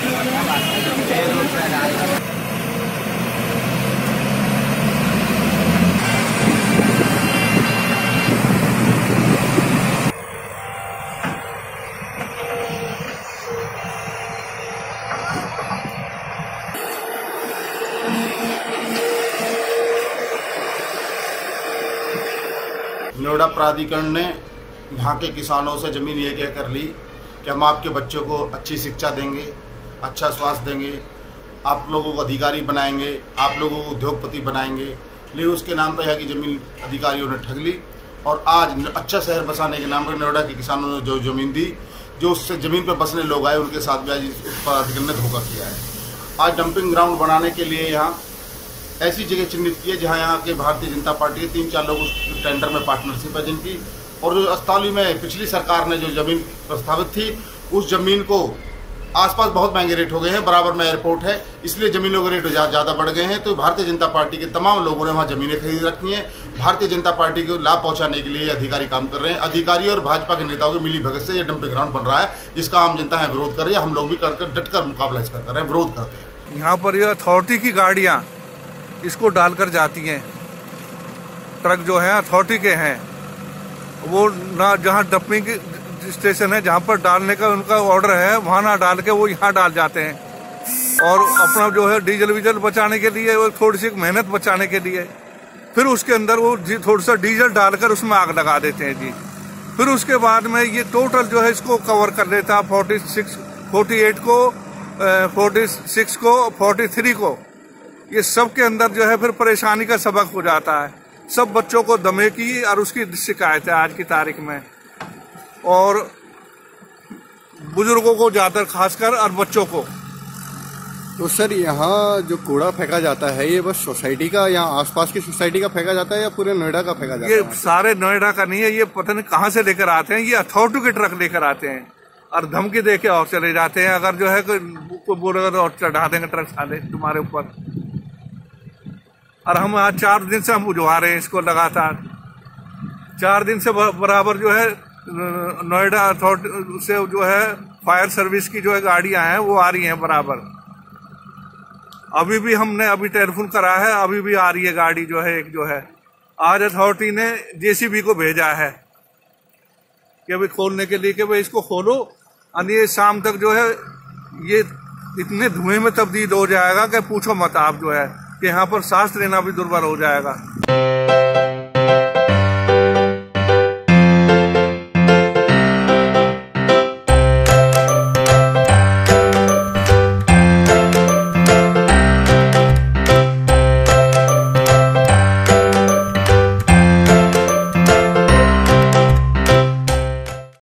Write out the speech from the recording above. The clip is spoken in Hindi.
नोएडा प्राधिकरण ने यहाँ के किसानों से ज़मीन ये कह कर ली कि हम आपके बच्चों को अच्छी शिक्षा देंगे, अच्छा स्वास्थ्य देंगे, आप लोगों को अधिकारी बनाएंगे, आप लोगों को उद्योगपति बनाएंगे। लेकिन उसके नाम पर यहाँ की ज़मीन अधिकारियों ने ठग ली और आज अच्छा शहर बसाने के नाम पर नोएडा के किसानों ने जो ज़मीन दी, जो उससे ज़मीन पर बसने लोग आए उनके साथ भी आज प्राधिकरण ने धोखा किया है। आज डंपिंग ग्राउंड बनाने के लिए यहाँ ऐसी जगह चिन्हित की है जहाँ यहाँ के भारतीय जनता पार्टी के 3-4 लोग उस टेंडर में पार्टनरशिप है जिनकी, और जो अस्तावली में पिछली सरकार ने जो ज़मीन प्रस्तावित थी उस ज़मीन को आसपास बहुत महंगे रेट हो गए हैं, बराबर में एयरपोर्ट है, इसलिए ज़मीनों के रेट ज़्यादा बढ़ गए हैं। तो भारतीय जनता पार्टी के तमाम लोगों ने वहाँ ज़मीनें खरीद रखी हैं। भारतीय जनता पार्टी को लाभ पहुँचाने के लिए अधिकारी काम कर रहे हैं। अधिकारी और भाजपा के नेताओं की मिली भगत से ये डंपिंग ग्राउंड बन रहा है, जिसका आम जनता है विरोध कर रही है। हम लोग भी डटकर मुकाबला इसका कर रहे हैं, विरोध करते हैं। यहाँ पर ये अथॉरिटी की गाड़ियाँ इसको डालकर जाती हैं, ट्रक जो है अथॉरिटी के हैं, वो ना जहाँ डंपिंग स्टेशन है जहाँ पर डालने का उनका ऑर्डर है वहाँ ना डाल के वो यहाँ डाल जाते हैं और अपना जो है डीजल वीजल बचाने के लिए, वो थोड़ी सी मेहनत बचाने के लिए फिर उसके अंदर वो थोड़ा सा डीजल डालकर उसमें आग लगा देते हैं जी। फिर उसके बाद में ये टोटल जो है इसको कवर कर लेता है 46 को 46 को 43 को, ये सब के अंदर जो है फिर परेशानी का सबक हो जाता है। सब बच्चों को दमे की और उसकी शिकायत है आज की तारीख में, और बुजुर्गों को ज्यादा खासकर और बच्चों को। तो सर यहाँ जो कूड़ा फेंका जाता है ये बस सोसाइटी का, यहाँ आसपास की सोसाइटी का फेंका जाता है या पूरे नोएडा का फेंका जाता है? ये सारे नोएडा का नहीं है, ये पता नहीं कहाँ से लेकर आते हैं, ये अथॉरिटी के ट्रक लेकर आते हैं और धमकी दे के और चले जाते हैं। अगर जो है कोई बोलेगा तो और चढ़ा देंगे ट्रक साले तुम्हारे ऊपर। और हम आज 4 दिन से हम बुझवा रहे हैं इसको लगातार, 4 दिन से बराबर जो है नोएडा अथॉरिटी से जो है फायर सर्विस की जो है गाड़ियां हैं वो आ रही हैं बराबर। अभी भी हमने टेलीफोन करा है, अभी भी आ रही है गाड़ी जो है एक जो है। आज अथॉरिटी ने जेसीबी को भेजा है कि भाई खोलने के लिए, कि भाई इसको खोलो, और ये शाम तक जो है ये इतने धुएं में तब्दील हो जाएगा कि पूछो मत आप, जो है कि यहाँ पर सांस लेना भी दुर्भर हो जाएगा।